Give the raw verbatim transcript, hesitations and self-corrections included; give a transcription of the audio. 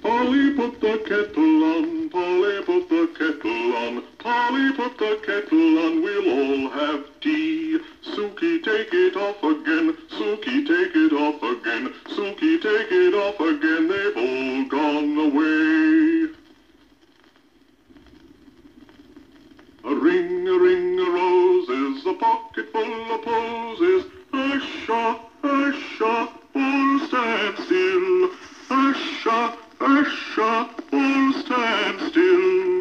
Polly, put the kettle on, Polly, put the kettle on, Polly, put the kettle on, we'll all have tea. Suki, take it off again, Suki, take it off again, Suki, take it off again, they've all gone away. A ring, a ring, a roses, a pocket full of posies, a shop, a shop, all stand still, a shop, a shop, all stand still.